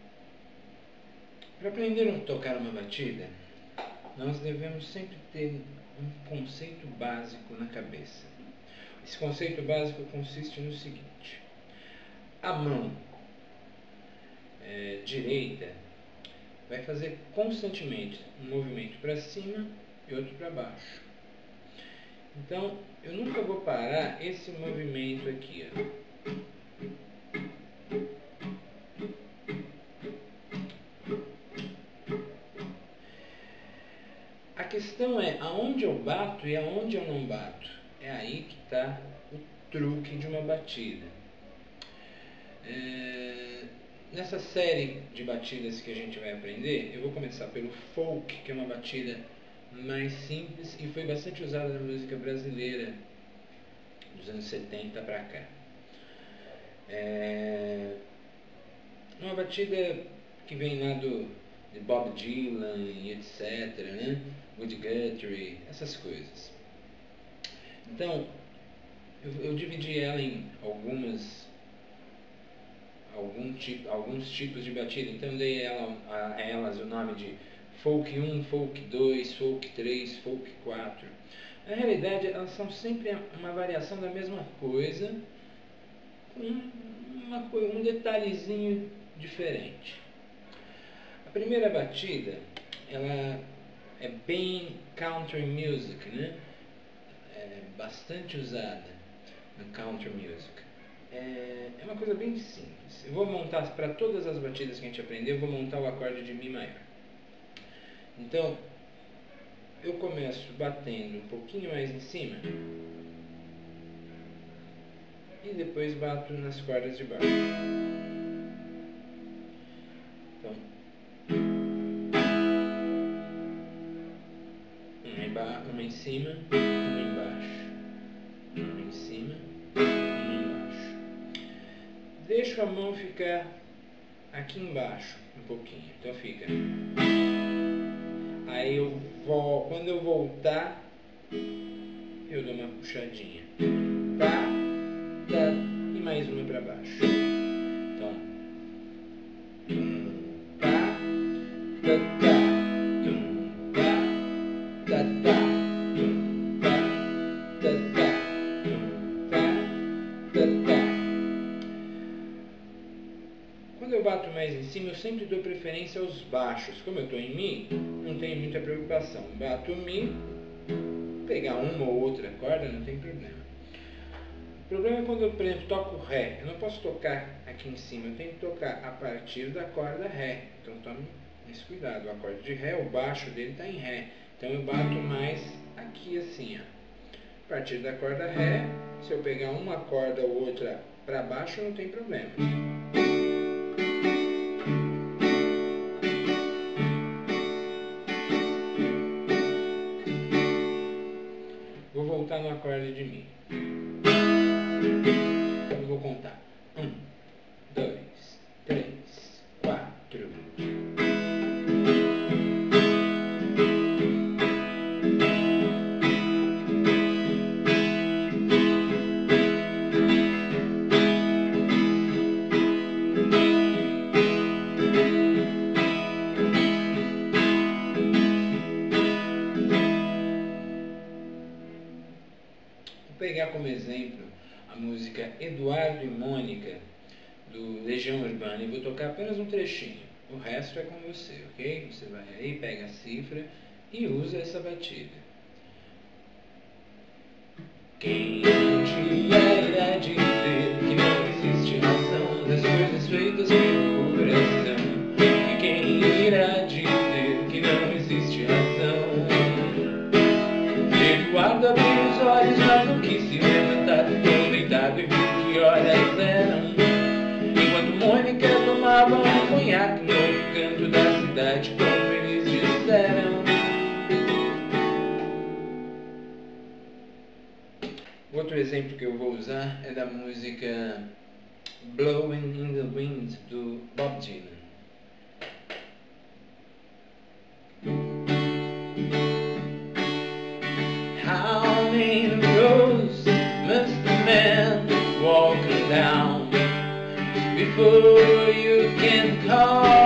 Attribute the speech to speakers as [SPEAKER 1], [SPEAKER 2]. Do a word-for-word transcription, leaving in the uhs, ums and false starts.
[SPEAKER 1] Para aprender a tocar uma batida, nós devemos sempre ter um conceito básico na cabeça. Esse conceito básico consiste no seguinte: a mão é, direita vai fazer constantemente um movimento para cima e outro para baixo. Então, eu nunca vou parar esse movimento aqui, ó. A questão é aonde eu bato e aonde eu não bato. É aí que está o truque de uma batida. É... Nessa série de batidas que a gente vai aprender, eu vou começar pelo folk, que é uma batida mais simples e foi bastante usada na música brasileira dos anos setenta para cá. É uma batida que vem lá do, de Bob Dylan e etcétera, né? Woody Guthrie, essas coisas. Então, eu, eu dividi ela em algumas algum tipo, alguns tipos de batida. Então, dei ela, a, a elas o nome de folk um, folk dois, folk três, folk quatro. Na realidade, elas são sempre uma variação da mesma coisa, com uma, um detalhezinho diferente. A primeira batida, ela é bem country music, né? É bastante usada no country music. É, é uma coisa bem simples. Eu vou montar, para todas as batidas que a gente aprendeu, eu vou montar o acorde de Mi maior. Então, eu começo batendo um pouquinho mais em cima e depois bato nas cordas de baixo. Então, uma em, uma em cima, uma embaixo, uma em cima, uma embaixo. Deixo a mão ficar aqui embaixo um pouquinho, então fica. Aí eu vou, quando eu voltar, eu dou uma puxadinha, tá, tá, e mais uma para baixo. Então, tum, tá, tá, tá, tum, tá, tá, tá, tum, tá, tá, tá, tum, tá, tá, tá. Quando eu bato mais em cima, eu sempre dou preferência aos baixos. Como eu estou em Mi, não tenho muita preocupação. Bato Mi, pegar uma ou outra corda, não tem problema. O problema é quando eu, por exemplo, toco Ré. Eu não posso tocar aqui em cima, eu tenho que tocar a partir da corda Ré. Então tome esse cuidado. O acorde de Ré, o baixo dele está em Ré. Então eu bato mais aqui assim, ó. A partir da corda Ré, se eu pegar uma corda ou outra para baixo, não tem problema. Vou voltar no acorde de Mi. Eu vou contar. Um, dois, três, quatro. Vou pegar como exemplo a música Eduardo e Mônica, do Legião Urbana, e vou tocar apenas um trechinho. O resto é com você, ok? Você vai aí, pega a cifra e usa essa batida. Quem te era dizer que não existe razão das coisas feitas pelo coração? E quem irá dizer que não existe razão? Eduardo abriu os olhos, mas não quis se levantar, ficou deitado e viu que horas eram. Enquanto Mônica tomava um conhaque no outro canto da cidade, como eles disseram. Outro exemplo que eu vou usar é da música Blowing in the Wind, do Bob Dylan. How many roads must a man walk down before you can call